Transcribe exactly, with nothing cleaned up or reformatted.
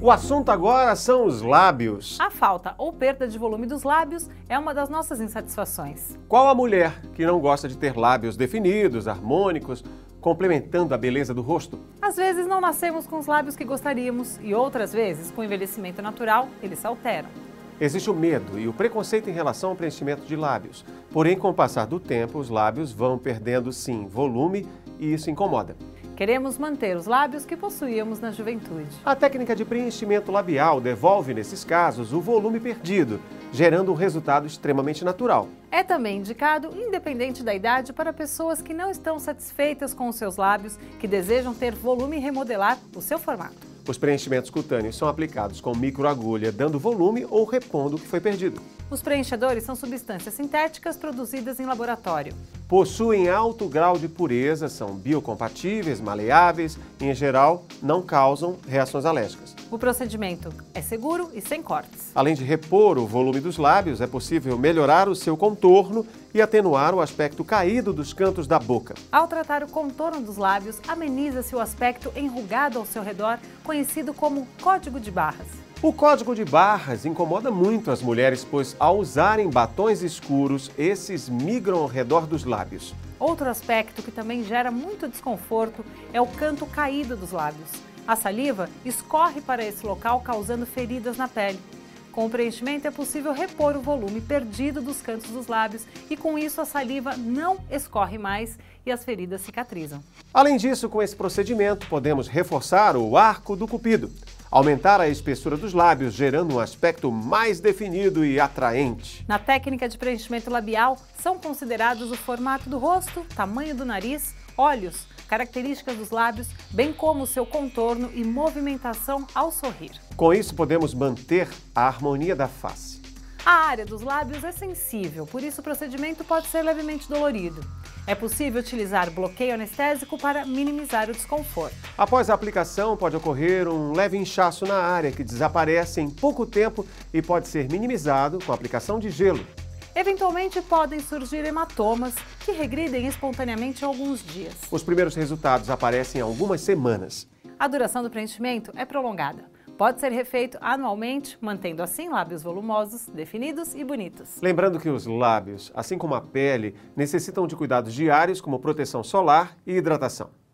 O assunto agora são os lábios. A falta ou perda de volume dos lábios é uma das nossas insatisfações. Qual a mulher que não gosta de ter lábios definidos, harmônicos, complementando a beleza do rosto? Às vezes não nascemos com os lábios que gostaríamos e outras vezes, com o envelhecimento natural, eles se alteram. Existe o medo e o preconceito em relação ao preenchimento de lábios. Porém, com o passar do tempo, os lábios vão perdendo, sim, volume e isso incomoda. Queremos manter os lábios que possuíamos na juventude. A técnica de preenchimento labial devolve, nesses casos, o volume perdido, gerando um resultado extremamente natural. É também indicado, independente da idade, para pessoas que não estão satisfeitas com os seus lábios, que desejam ter volume e remodelar o seu formato. Os preenchimentos cutâneos são aplicados com microagulha, dando volume ou repondo o que foi perdido. Os preenchedores são substâncias sintéticas produzidas em laboratório. Possuem alto grau de pureza, são biocompatíveis, maleáveis e, em geral, não causam reações alérgicas. O procedimento é seguro e sem cortes. Além de repor o volume dos lábios, é possível melhorar o seu contorno e atenuar o aspecto caído dos cantos da boca. Ao tratar o contorno dos lábios, ameniza-se o aspecto enrugado ao seu redor, conhecido como código de barras. O código de barras incomoda muito as mulheres, pois ao usarem batons escuros, esses migram ao redor dos lábios. Outro aspecto que também gera muito desconforto é o canto caído dos lábios. A saliva escorre para esse local, causando feridas na pele. Com o preenchimento é possível repor o volume perdido dos cantos dos lábios e com isso a saliva não escorre mais e as feridas cicatrizam. Além disso, com esse procedimento podemos reforçar o arco do cupido, aumentar a espessura dos lábios, gerando um aspecto mais definido e atraente. Na técnica de preenchimento labial, são considerados o formato do rosto, tamanho do nariz, olhos, características dos lábios, bem como o seu contorno e movimentação ao sorrir. Com isso, podemos manter a harmonia da face. A área dos lábios é sensível, por isso o procedimento pode ser levemente dolorido. É possível utilizar bloqueio anestésico para minimizar o desconforto. Após a aplicação, pode ocorrer um leve inchaço na área que desaparece em pouco tempo e pode ser minimizado com a aplicação de gelo. Eventualmente podem surgir hematomas que regridem espontaneamente em alguns dias. Os primeiros resultados aparecem em algumas semanas. A duração do preenchimento é prolongada. Pode ser refeito anualmente, mantendo assim lábios volumosos, definidos e bonitos. Lembrando que os lábios, assim como a pele, necessitam de cuidados diários como proteção solar e hidratação.